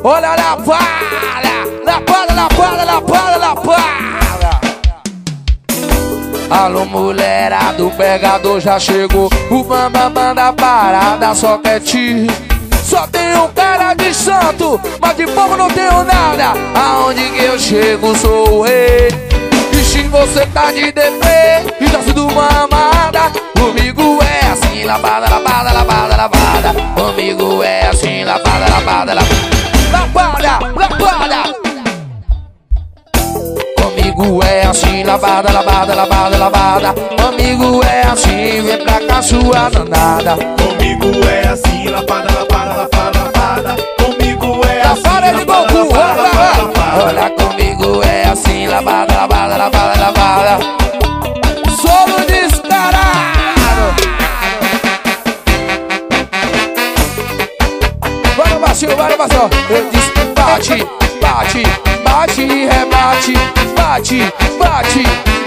Olha a lapada, lapada, lapada, lapada, lapada. Alô, mulherada, o pegador já chegou. O bambambam da parada só quer ti. Só tenho cara de santo, mas de povo não tenho nada. Aonde que eu chego sou o rei. E se você tá de DP e tá sendo uma amada, comigo é assim, lapada, lapada, lapada, lapada. Comigo é assim, lapada, lapada, lapada. Lapada, lapada. Comigo é assim, lapada, lapada, lapada, lapada. Comigo é assim, vem pra cá sua danada. Comigo é assim, lapada, lapada, lapada, lapada. Comigo é assim, lapada de Goku, lapada. Olha, comigo é assim, lapada, lapada, lapada, lapada. Solo descarado. Vai no baixinho, vai no baixinho. Eu disse bate, bate, bate, rebate. Bate, bate.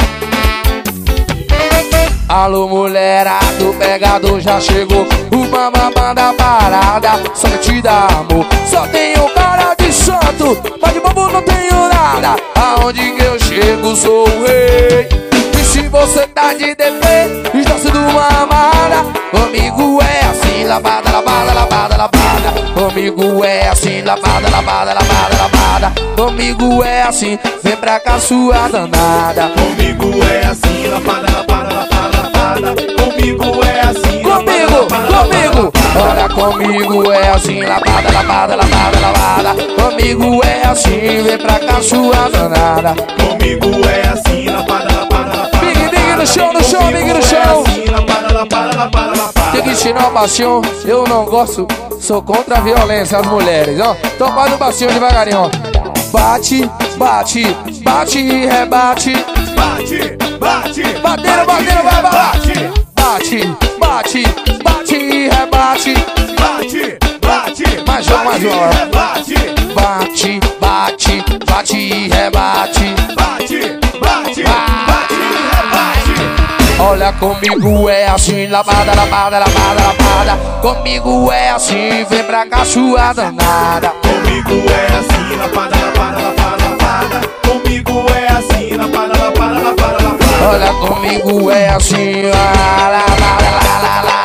Alô, mulherada, o pegador já chegou. O bambambam da parada só te dá amor. Só tenho cara de santo, mas de bobo não tenho nada. Aonde que eu chego sou o rei. E se você tá de DP, está sendo uma amada, comigo é assim, lapada, lapada, lapada, lapada. Comigo é assim, lapada, lapada, lapada, lapada. Comigo é assim, vem pra cá sua danada. Comigo é assim, lapada, lapada, lapada, lapada. Comigo é assim, comigo, comigo. Olha, comigo é assim, lapada, lapada, lapada, lapada. Comigo é assim, vem pra cá sua danada. Comigo é assim, lapada, lapada, lapada. Big no chão, no chão, big no chão. Tem que tirar o baixinho, eu não gosto. Sou contra a violência às mulheres, ó. Então faz o baixinho devagarinho, ó. Bate, bate, bate e rebate. Bate, bate, batendo, batendo, vai, vai. Bate, bate, bate e rebate. Bate, bate, mais um, mais um. Bate, bate, bate, bate e rebate. Bate, bate, bate e rebate. Olha, comigo é assim, lapada, lapada, lapada, lapada. Comigo é assim, vem pra cá sua danada. Comigo é assim, lapada, lapada, lapada, lapada. Comigo é assim, lapada, lapada, lapada, lapada. Olha, comigo é assim, la la la la la la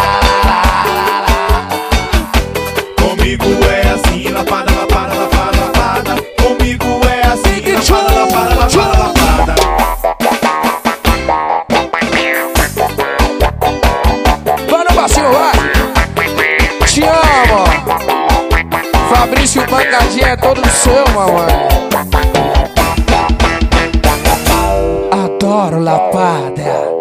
la. Comigo é assim, lapada, lapada, lapada, lapada. Comigo é assim, lapada, lapada, lapada, lapada. Vai no baixinho, vai. Te amo. Fabrício Pancadinha é todo seu, mamãe. Adoro lapada.